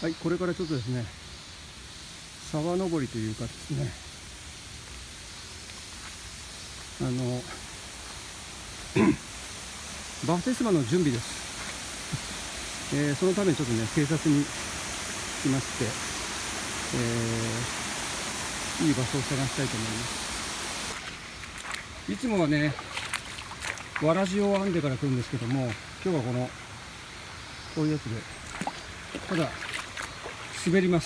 はい、これからちょっとですね、沢登りというかですね、バプテスマの準備です。そのためにちょっとね、警察に来まして、いい場所を探したいと思います。いつもはね、わらじを編んでから来るんですけども、今日はこういうやつで、ただ滑ります。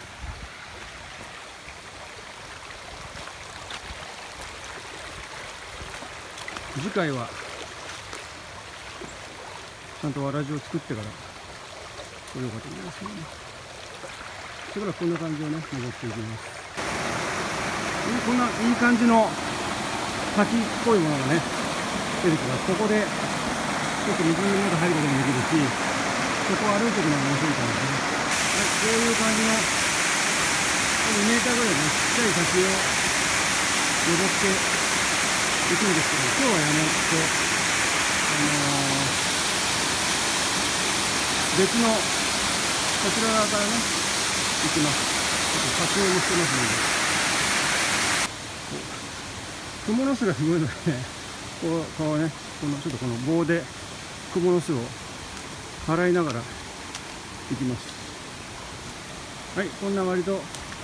次回はちゃんとわらじを作ってから来ようかと思いますね。それからこんな感じをね、登っていきます。こんないい感じの滝っぽいものがね出てきます。ここでちょっと水の中入ることもできるし、そこを歩いていくのが面白いかもしれない。はい、こういう感じの2メーターぐらいのちっちゃい滝を登っていくんですけど、今日はやめて、別のこちら側からね行きます。ちょっと撮影もしてますので。クモの巣がすごいので、こうね、ちょっとこの棒でクモの巣を払いながら行きます。はい、こんな割と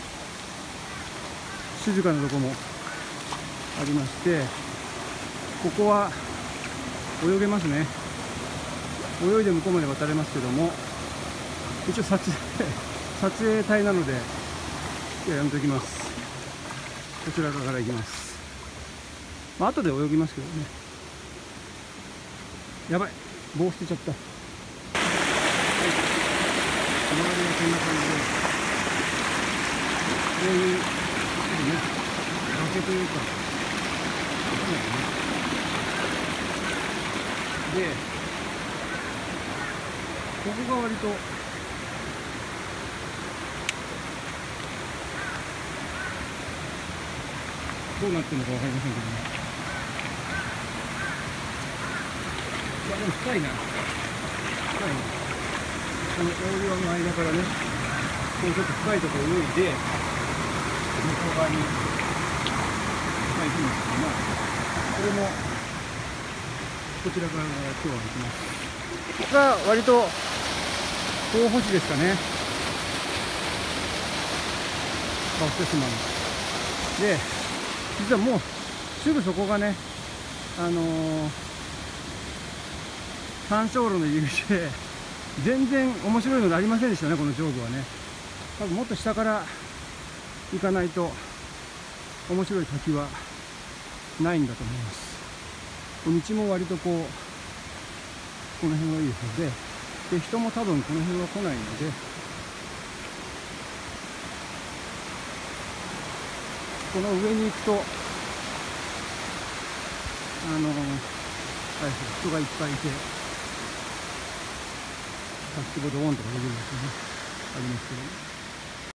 静かなとこもありまして、ここは泳げますね。泳いで向こうまで渡れますけども、一応撮影隊なのでやめときます。こちらから行きます。まあ後で泳ぎますけどね。やばい、棒捨てちゃった。はい、周りはこんな感じで、こういうね、崖というか、で、ここが割とどうなってるのか分かりませんけどね。でも深いな。深いな。この大岩の間からね、こうちょっと深いところを泳いで、向こう側に、行くんですけども、これも、こちらから今日は行きます。ここが割と、候補地ですかね。バプテスマの。で、実はもう、すぐそこがね、山椒路の入り口で全然面白いのでありませんでしたね、この上部はね。多分もっと下から行かないと面白い滝はないんだと思います。道も割とこの辺はいいですので、人も多分この辺は来ないので、この上に行くと人がいっぱいいて、滝壺ドーンとか出るんですよね、ありますけどね。